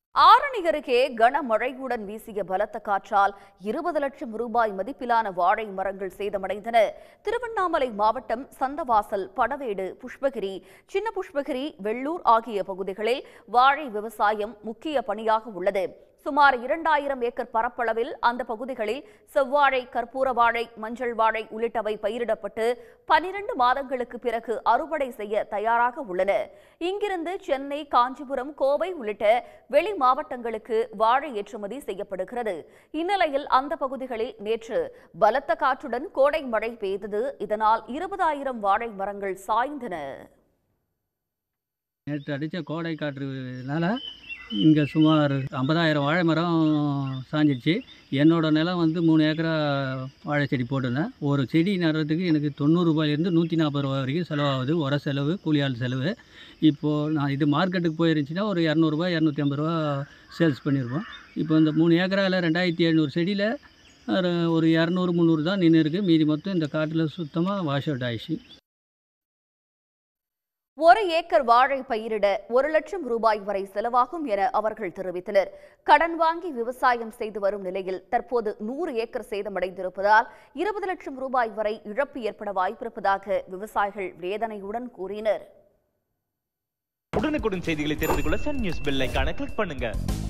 ஆரணி அருகே கனமழையுடன் வீசிய பலத்த காற்றால் 20 லட்சம் ரூபாய் மதிப்பிலான வாழை மரங்கள் சேதமடைந்தன. திருவண்ணாமலை மாவட்டம் சந்தவாசல், படவேடு, புஷ்பகிரி, சின்ன புஷ்பகிரி, வெள்ளூர் ஆகிய பகுதிகளில் வாழை விவசாயம் முக்கிய பணியாக உள்ளது. சுமார் 2000 ஏக்கர் பரப்பளவில் அந்த பகுதிகளில் செவ்வாழை, கற்பூர வாழை, மஞ்சள் வாழை உள்ளிட்டவை பயிரிடப்பட்டு 12 மாதங்களுக்கு பிறகு அறுவடை செய்ய தயாராக உள்ளன. இங்கிருந்து சென்னை, காஞ்சிபுரம், கோவை உள்ளிட்ட வெளி மாவட்டங்களுக்கு வாழை ஏற்றுமதி செய்யப்படுகிறது. இந்நிலையில் அந்த பகுதிகளில் நேற்று பலத்த காற்றுடன் கோடை மழை பெய்தது. இதனால் 20,000 வாழை மரங்கள் சாய்ந்தன. நேற்று அடித்த கோடை காற்றுனால இங்கே சுமார் 50,000 வாழை மரம் சாஞ்சிடுச்சு. என்னோடய நிலம் 3 ஏக்கரா வாழை செடி போட்டிருந்தேன். ஒரு செடி நடுறதுக்கு எனக்கு 90 ரூபாயிலேருந்து 140 ரூபாய் வரைக்கும் செலவாகுது. உர செலவு, கூலியாள் செலவு. இப்போது நான் இது மார்க்கெட்டுக்கு போயிருந்துச்சுன்னா ஒரு 200 ரூபாய் 250 ரூபா சேல்ஸ் பண்ணியிருப்போம். இப்போ இந்த 3 ஏக்கராவில் 2700 செடியில் ஒரு 200, 300 தான் நின்று இருக்குது. மீதி மொத்தம் இந்த காட்டில் சுத்தமாக வாஷ் அவுட் ஆயிடுச்சு. 1 ஏக்கர் வாழை பயிரிட 1 லட்சம் ரூபாய் வரை செலவாகும் என அவர்கள் தெரிவித்தனர். கடன் வாங்கி விவசாயம் செய்து வரும் நிலையில் தற்போது 100 ஏக்கர் சேதமடைந்திருப்பதால் 20 லட்சம் ரூபாய் வரை இழப்பு ஏற்பட வாய்ப்பிருப்பதாக விவசாயிகள் வேதனையுடன் கூறினர். உடனுக்குடன் செய்திகளை தெரிந்து கொள்ள சன் நியூஸ் பெல் ஐகானை கிளிக் பண்ணுங்க.